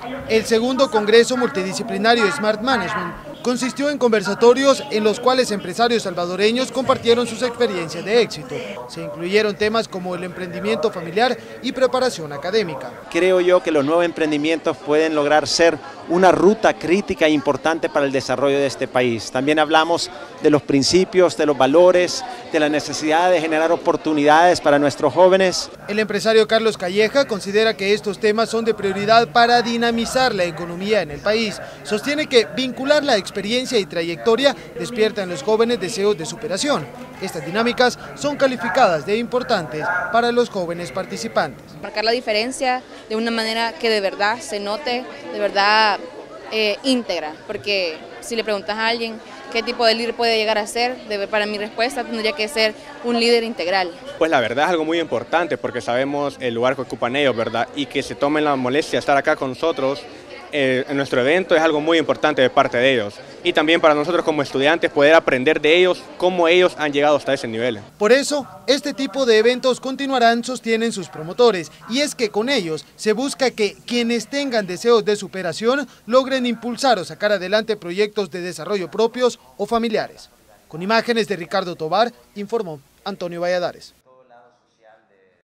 El segundo Congreso Multidisciplinario Smart Management consistió en conversatorios en los cuales empresarios salvadoreños compartieron sus experiencias de éxito. Se incluyeron temas como el emprendimiento familiar y preparación académica. Creo yo que los nuevos emprendimientos pueden lograr ser una ruta crítica e importante para el desarrollo de este país. También hablamos de los principios, de los valores, de la necesidad de generar oportunidades para nuestros jóvenes. El empresario Carlos Calleja considera que estos temas son de prioridad para dinamizar la economía en el país. Sostiene que vincular la experiencia y trayectoria despierta en los jóvenes deseos de superación. Estas dinámicas son calificadas de importantes para los jóvenes participantes. Marcar la diferencia de una manera que de verdad se note, de verdad íntegra, porque si le preguntas a alguien qué tipo de líder puede llegar a ser, para mi respuesta tendría que ser un líder integral. Pues la verdad es algo muy importante porque sabemos el lugar que ocupan ellos, ¿verdad? Y que se tomen la molestia de estar acá con nosotros en nuestro evento es algo muy importante de parte de ellos. Y también para nosotros como estudiantes poder aprender de ellos cómo ellos han llegado hasta ese nivel. Por eso, este tipo de eventos continuarán, sostienen sus promotores, y es que con ellos se busca que quienes tengan deseos de superación logren impulsar o sacar adelante proyectos de desarrollo propios o familiares. Con imágenes de Ricardo Tobar, informó Antonio Valladares.